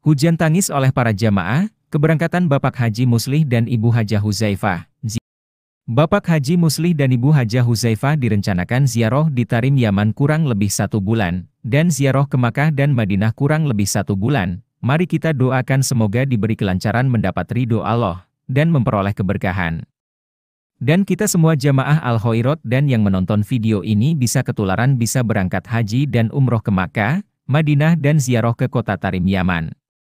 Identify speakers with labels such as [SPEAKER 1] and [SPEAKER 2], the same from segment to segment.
[SPEAKER 1] Hujan tangis oleh para jamaah, keberangkatan Bapak Haji Muslih dan Ibu Hajah Huzaifah. Bapak Haji Muslih dan Ibu Hajah Huzaifah direncanakan ziarah di Tarim Yaman kurang lebih 1 bulan, dan ziarah ke Makkah dan Madinah kurang lebih 1 bulan. Mari kita doakan semoga diberi kelancaran mendapat ridho Allah, dan memperoleh keberkahan. Dan kita semua jamaah Al-Khairat dan yang menonton video ini bisa ketularan bisa berangkat haji dan umroh ke Makkah, Madinah dan ziarah ke kota Tarim Yaman.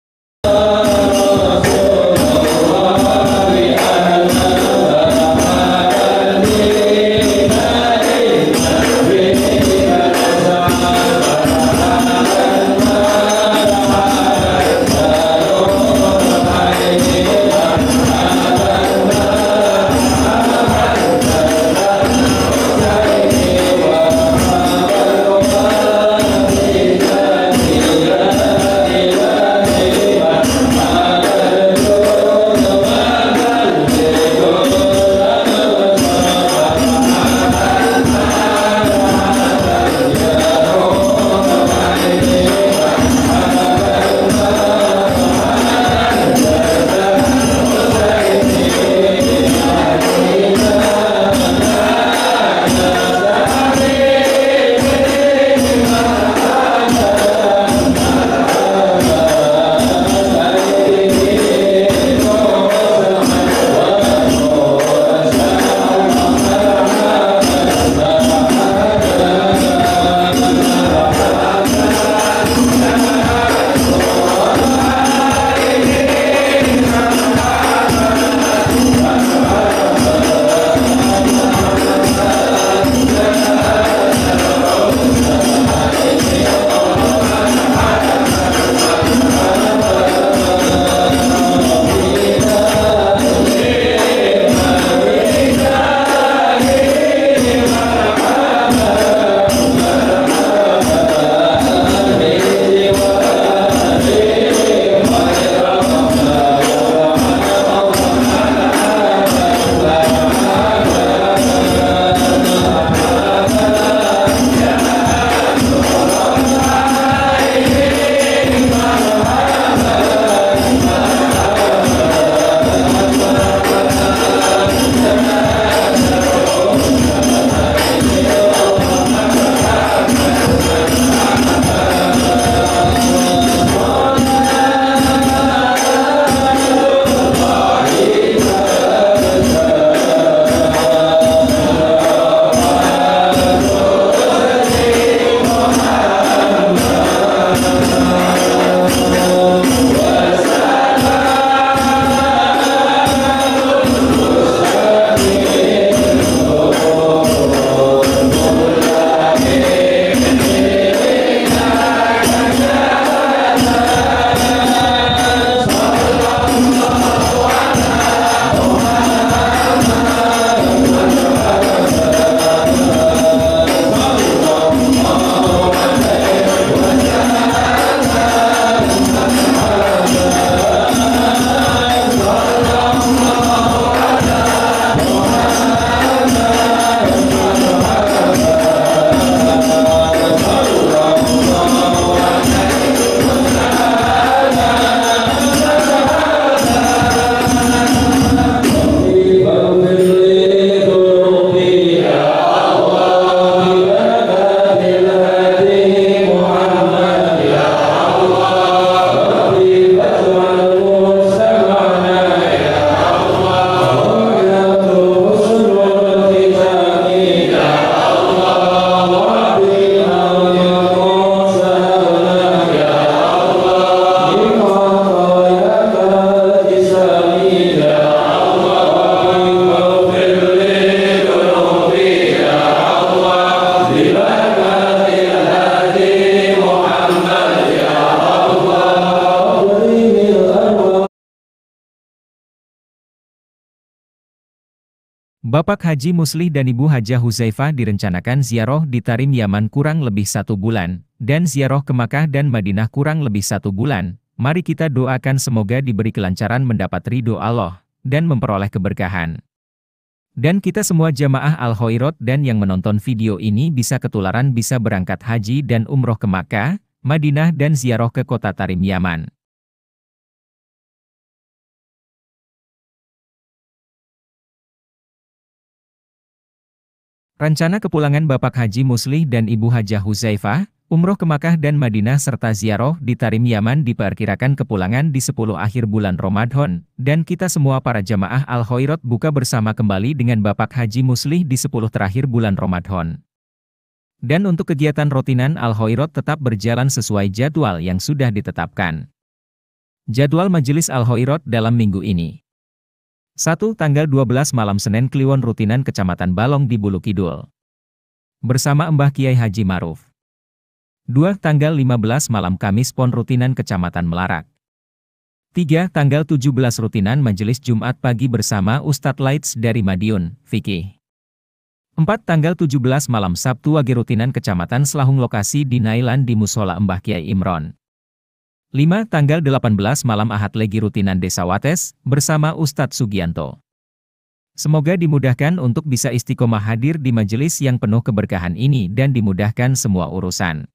[SPEAKER 1] Bapak Haji Muslih dan Ibu Hajah Huzaifah direncanakan ziarah di Tarim Yaman kurang lebih 1 bulan, dan ziarah ke Makkah dan Madinah kurang lebih 1 bulan. Mari kita doakan semoga diberi kelancaran mendapat ridho Allah, dan memperoleh keberkahan. Dan kita semua jamaah Al-Khairat dan yang menonton video ini bisa ketularan bisa berangkat haji dan umroh ke Makkah, Madinah dan ziarah ke kota Tarim Yaman. Rencana kepulangan Bapak Haji Muslih dan Ibu Hajah Huzaifah, umroh ke Makkah dan Madinah serta ziarah di Tarim Yaman diperkirakan kepulangan di 10 akhir bulan Ramadan, dan kita semua para jamaah Al-Khairat buka bersama kembali dengan Bapak Haji Muslih di 10 terakhir bulan Ramadan. Dan untuk kegiatan rutinan Al-Khairat tetap berjalan sesuai jadwal yang sudah ditetapkan. Jadwal Majelis Al-Khairat dalam minggu ini. 1. Tanggal 12 malam Senin Kliwon rutinan Kecamatan Balong di Bulu Kidul. Bersama Mbah Kiai Haji Maruf. 2. Tanggal 15 malam Kamis Pon rutinan Kecamatan Melarak. 3. Tanggal 17 rutinan Majelis Jumat pagi bersama Ustadz Laits dari Madiun, Fikih. 4. Tanggal 17 malam Sabtu Wage rutinan Kecamatan Selahung lokasi di Nailan di Musola Mbah Kiai Imron. 5. Tanggal 18 malam Ahad Legi rutinan Desa Wates, bersama Ustadz Sugianto. Semoga dimudahkan untuk bisa istiqomah hadir di majelis yang penuh keberkahan ini dan dimudahkan semua urusan.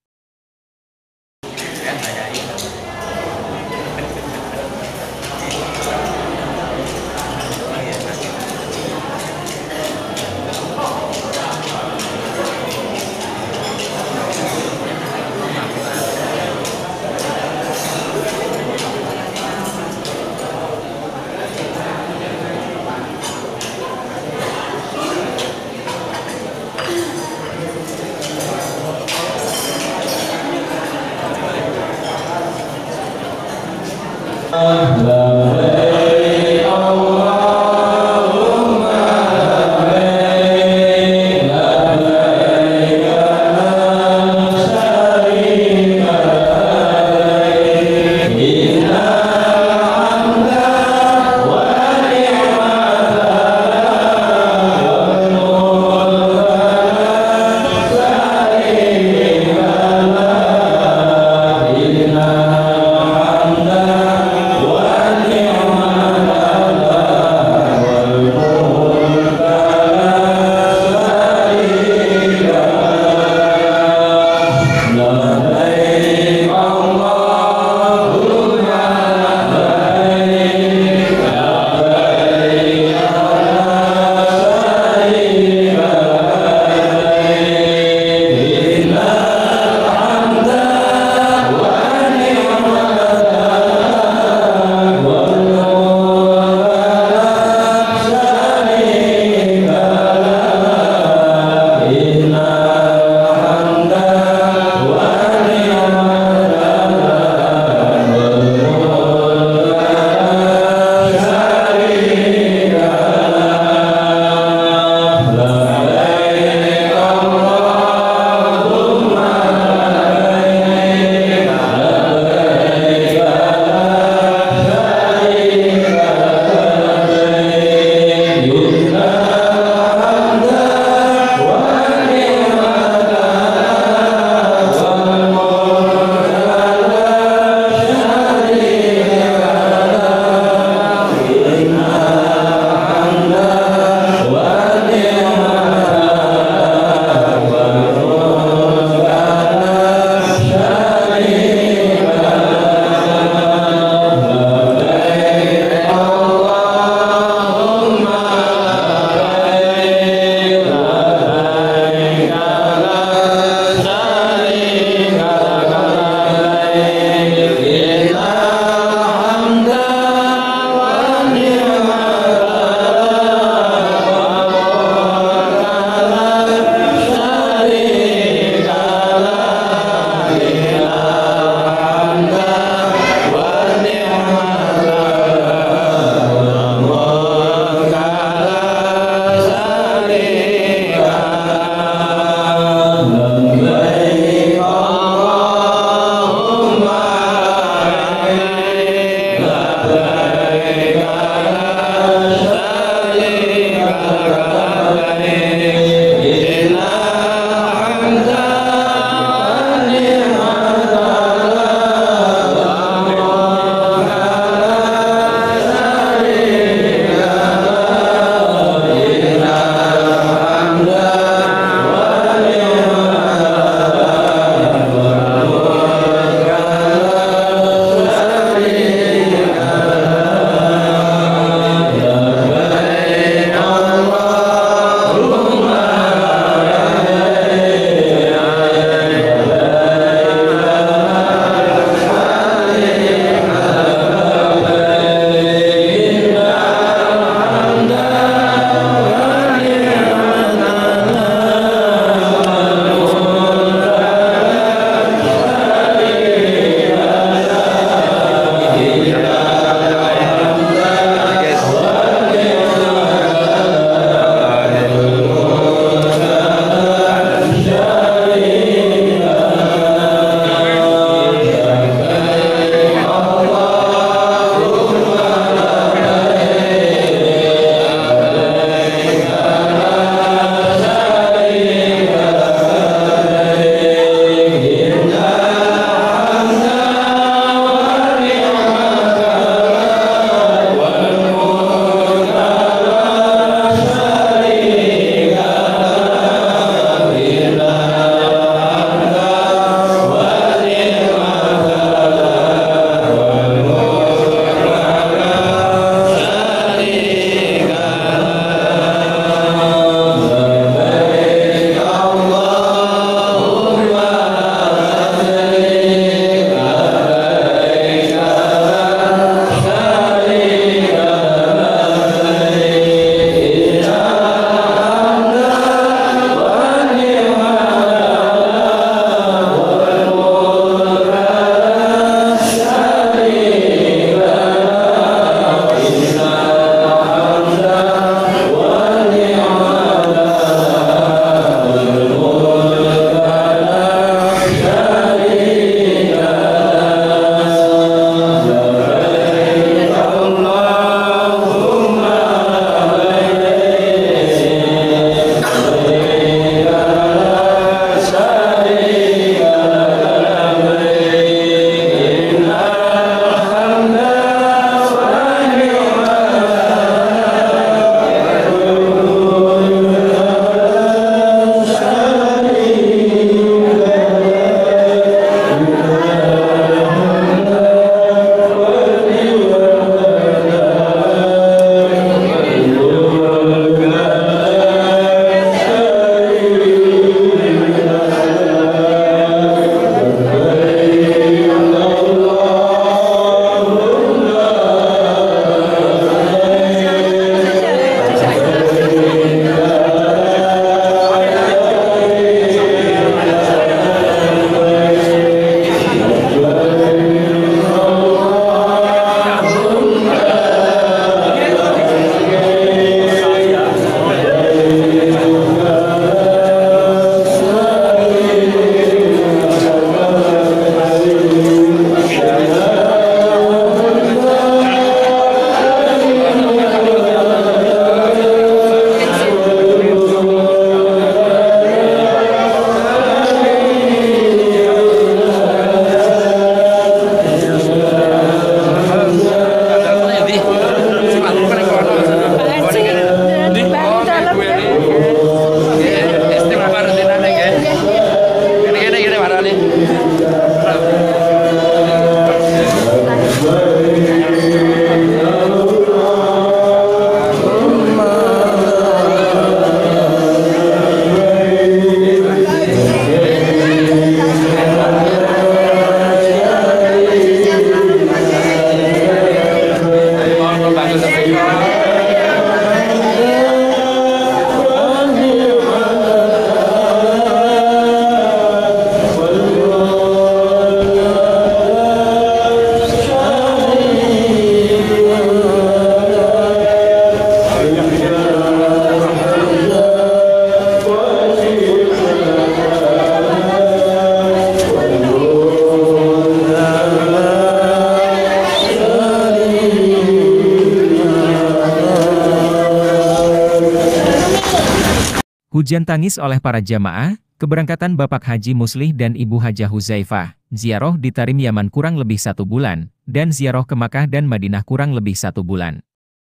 [SPEAKER 1] Hujan tangis oleh para jamaah, keberangkatan Bapak Haji Muslih dan Ibu Hajah Huzaifah, ziarah di Tarim Yaman kurang lebih 1 bulan, dan ziarah ke Makkah dan Madinah kurang lebih 1 bulan.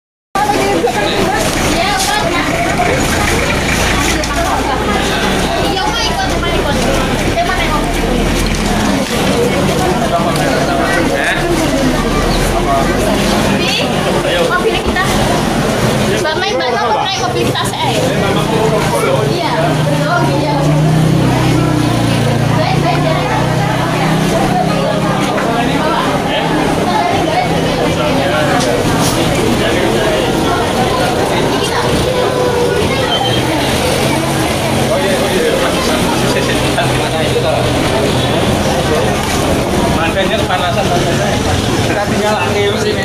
[SPEAKER 2] Makanya kepanasan kita tinggal angin sini.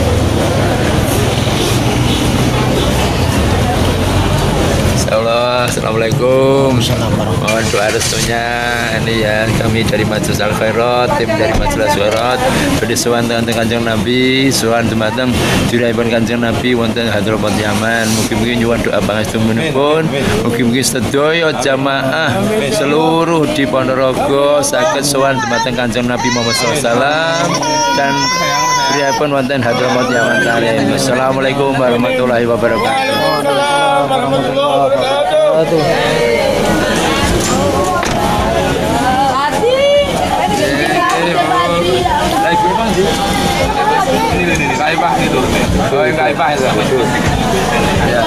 [SPEAKER 2] Assalamualaikum. Mohon doa restunya ini ya, kami dari Majelis Al Khairat, tim dari Majelis Al Khairat badhe sowan teng Kanjeng Nabi, sowan dumateng diraipun Kanjeng Nabi wonten Hadramaut Yaman. Mugi-mugi nyuwun doa pangastumunipun, mugi-mugi sedaya jamaah seluruh di Ponorogo saged sowan dumateng Kanjeng Nabi Muhammad SAW dan diraipun wonten Hadramaut Yaman Karim. Assalamualaikum warahmatullahi wabarakatuh. Kaifah itu. Oh, kaifah itu. Ya.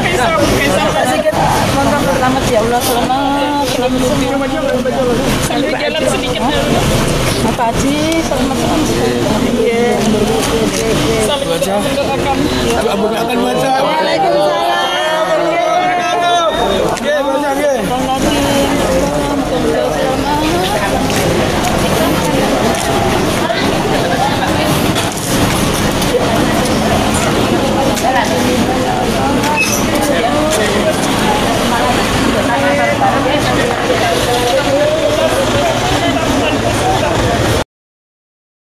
[SPEAKER 3] Sedikit, selamat ya Allah, selamat sambil jalan sedikit. Pak Haji, selamat saling mendoakan. Waalaikumsalam.